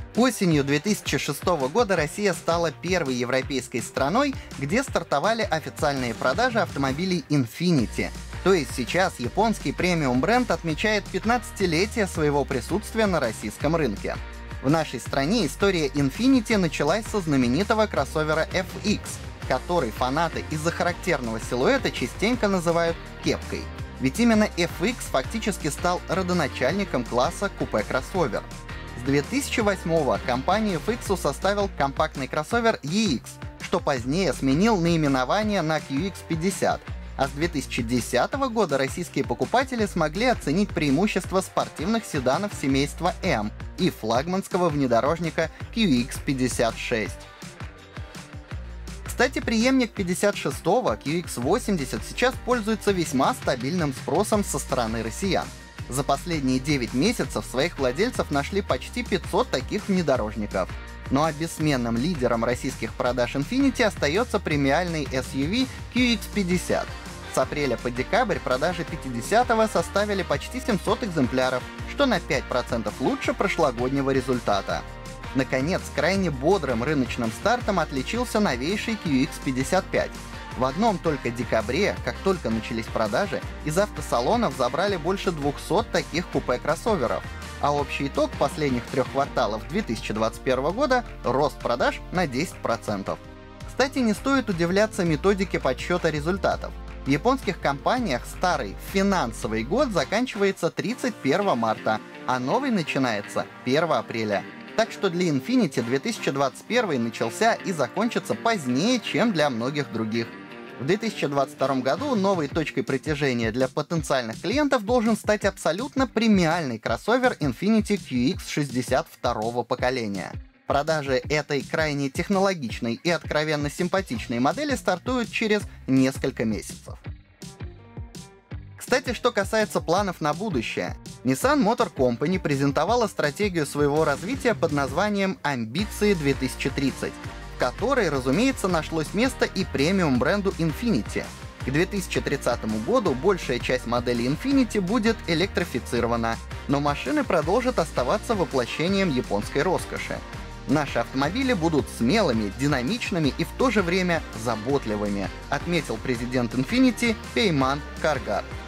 Осенью 2006 года Россия стала первой европейской страной, где стартовали официальные продажи автомобилей Infiniti. То есть сейчас японский премиум-бренд отмечает 15-летие своего присутствия на российском рынке. В нашей стране история Infiniti началась со знаменитого кроссовера FX, который фанаты из-за характерного силуэта частенько называют кепкой. Ведь именно FX фактически стал родоначальником класса купе-кроссовер. С 2008-го компанию FX составил компактный кроссовер EX, что позднее сменил наименование на QX50, а с 2010 года российские покупатели смогли оценить преимущества спортивных седанов семейства M и флагманского внедорожника QX56. Кстати, преемник 56-го, QX80, сейчас пользуется весьма стабильным спросом со стороны россиян. За последние 9 месяцев своих владельцев нашли почти 500 таких внедорожников. Ну а бессменным лидером российских продаж Infiniti остается премиальный SUV QX50. С апреля по декабрь продажи 50-го составили почти 700 экземпляров, что на 5% лучше прошлогоднего результата. Наконец, крайне бодрым рыночным стартом отличился новейший QX55. В одном только декабре, как только начались продажи, из автосалонов забрали больше 200 таких купе-кроссоверов, а общий итог последних 3 кварталов 2021 года — рост продаж на 10%. Кстати, не стоит удивляться методике подсчета результатов. В японских компаниях старый финансовый год заканчивается 31 марта, а новый начинается 1 апреля. Так что для Infiniti 2021 начался и закончится позднее, чем для многих других. В 2022 году новой точкой притяжения для потенциальных клиентов должен стать абсолютно премиальный кроссовер Infiniti QX60 второго поколения. Продажи этой крайне технологичной и откровенно симпатичной модели стартуют через несколько месяцев. Кстати, что касается планов на будущее. Nissan Motor Company презентовала стратегию своего развития под названием «Амбиции 2030», в которой, разумеется, нашлось место и премиум-бренду Infiniti. К 2030 году большая часть моделей Infiniti будет электрифицирована, но машины продолжат оставаться воплощением японской роскоши. Наши автомобили будут смелыми, динамичными и в то же время заботливыми, отметил президент Infiniti Пейман Каргар.